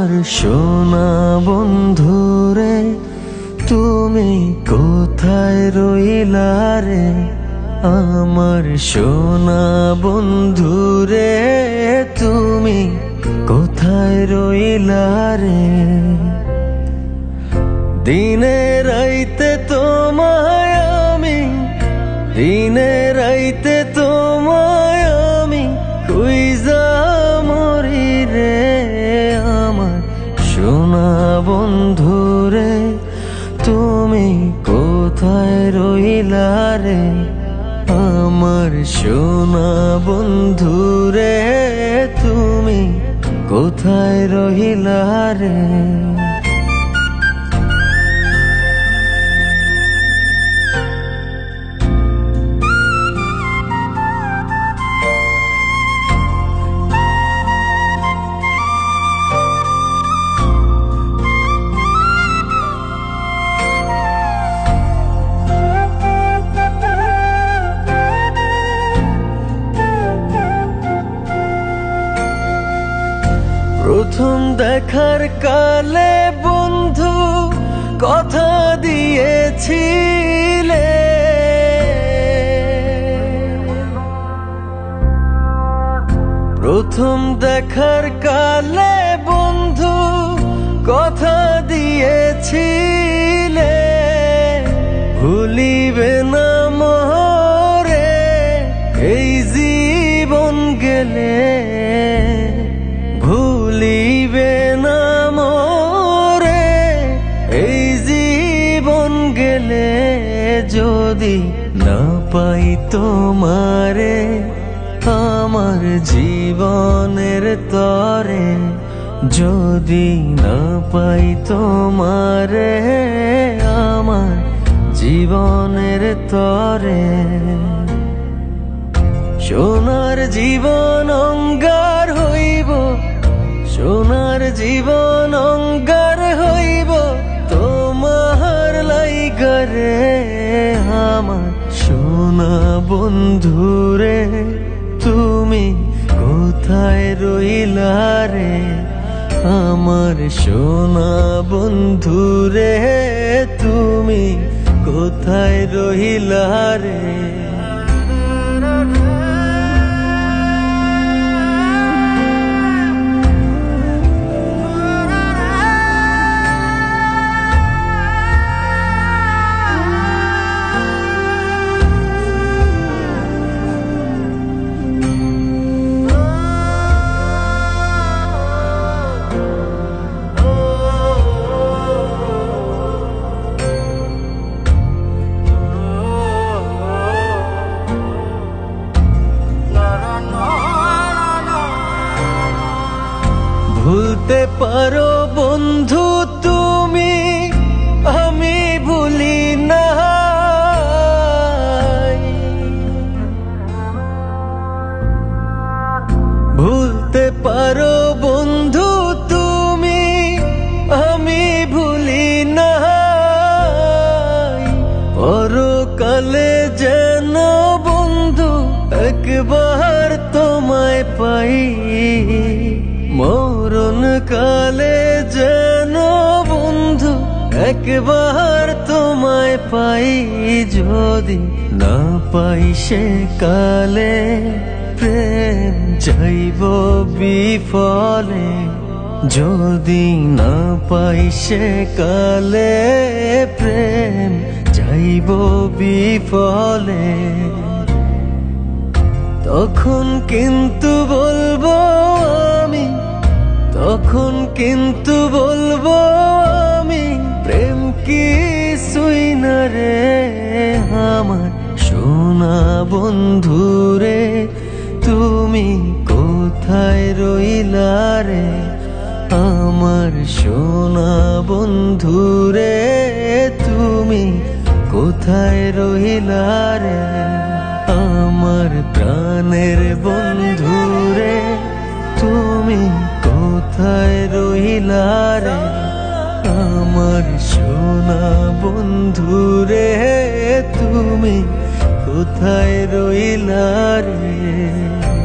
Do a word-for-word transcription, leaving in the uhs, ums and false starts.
আমার সোনা বন্ধুরে তুমি কোথায় রইলা রে, আমার সোনা বন্ধুরে তুমি কোথায় রইলা রে। দিনে রাইতে তোমায় আমি, দিনে রাইতে তোমায় আমি খুঁজা মরি রে, আমার সোনা বন্ধুরে তুমি কোথায় রইলা রে, আমার সোনা বন্ধুরে তুমি কোথায় রইলা রে। প্রথম দেখার কালে বন্ধু কথা দিয়েছিলে, প্রথম দেখার কালে বন্ধু কথা দিয়েছিলে, ভুলিবে না মোরে এই জীবন গেলে, ভুলিবে না মোরে এই জীবন গেলে, যদি না পাই তোমারে আমার জীবনের তরে, যদি না পাই তোমারে আমার জীবনের তরে। সোনার জীবন অঙ্গার হইব, সোনার জীবন অঙ্গার হইব তোমার লাইগা রে, আমার সোনা বন্ধুরে তুমি কোথায় রইলা রে, আমার সোনা বন্ধুরে তুমি কোথায় রইলা রে। ভুলতে পারো বন্ধু তুমি, আমি ভুলি না, ভুলতে পারো বন্ধু তুমি, আমি ভুলি না, পরকালে যেন বন্ধু একবার তোমায় পাই, মরণ কালে যেন বন্ধু একবার তোমায় পাই, যদি না পাই সে কালে প্রেম যাইব বিফলে, যদি না পাই সে কালে প্রেম যাইব বিফলে, তখন কিন্তু বলবো আমি, তখন কিন্তু বলবো আমি প্রেম কিছুই না রে, আমার সোনা বন্ধুরে তুমি কোথায় রইলা রে, আমার সোনা বন্ধুরে তুমি কোথায় রইলা রে, আমার প্রাণের বন্ধুরে তুমি কোথায় রইলা রে, আমার সোনা বন্ধুরে তুমি কোথায় রইলা রে।